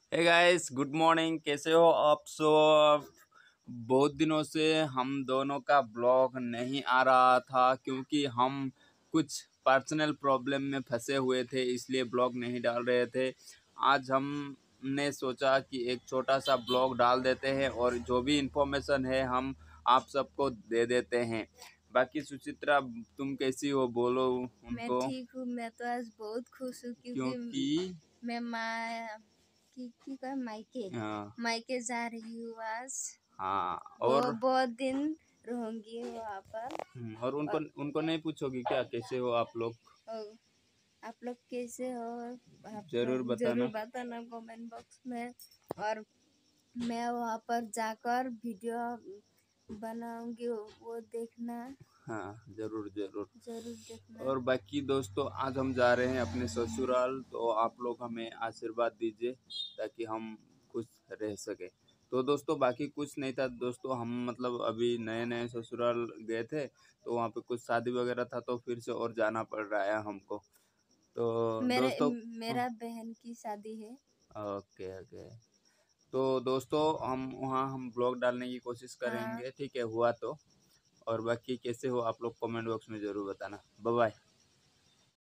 Hey guys, good morning. कैसे हो आप सब? बहुत दिनों से हम दोनों का ब्लॉग नहीं आ रहा था क्योंकि हम कुछ पर्सनल प्रॉब्लम में फंसे हुए थे, इसलिए ब्लॉग नहीं डाल रहे थे। आज हमने सोचा कि एक छोटा सा ब्लॉग डाल देते हैं और जो भी इंफॉर्मेशन है हम आप सबको दे देते हैं। बाकी सुचित्रा, तुम कैसी हो? बोलो मैं उनको। ठीक हूँ। मैं तो आज बहुत खुश हूँ क्योंकि क्योंकि मैं मायके हाँ मायके जा रही हूँ आज। हाँ वो बहुत दिन रहूंगी वहाँ पर। और उनको और, उनको नहीं पूछोगे क्या कैसे हो आप लोग? और आप लोग कैसे हो? आप जरूर लोग जरूर बताना। बताना कमेंट बॉक्स में। और मैं वहाँ पर जाकर वीडियो बनाऊंगी, वो देखना। हाँ, जरूर जरूर। जरूर देखना। और बाकी दोस्तों, आज हम जा रहे हैं अपने ससुराल, तो आप लोग हमें आशीर्वाद दीजिए ताकि हम खुश रह सके। तो दोस्तों, बाकी कुछ नहीं था दोस्तों। हम मतलब अभी नए नए ससुराल गए थे, तो वहाँ पे कुछ शादी वगैरह था, तो फिर से और जाना पड़ रहा है हमको। तो मेरे दोस्तों, मेरा बहन की शादी है। Okay okay. तो दोस्तों, हम ब्लॉग डालने की कोशिश हाँ। करेंगे, ठीक है, हुआ तो। और बाकी कैसे हो आप लोग कमेंट बॉक्स में ज़रूर बताना। Bye bye.